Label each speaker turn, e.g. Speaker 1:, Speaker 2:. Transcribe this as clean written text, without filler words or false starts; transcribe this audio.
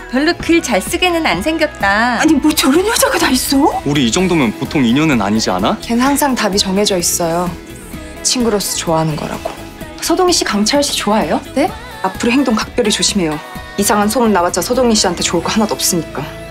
Speaker 1: 별로 글 잘 쓰게는 안 생겼다.
Speaker 2: 아니 뭐 저런 여자가 다 있어?
Speaker 3: 우리 이 정도면 보통 인연은 아니지 않아?
Speaker 2: 걘 항상 답이 정해져 있어요. 친구로서 좋아하는 거라고. 서동희 씨 강철 씨 좋아해요? 네? 앞으로 행동 각별히 조심해요. 이상한 소문 나왔자 서동희 씨한테 좋을 거 하나도 없으니까.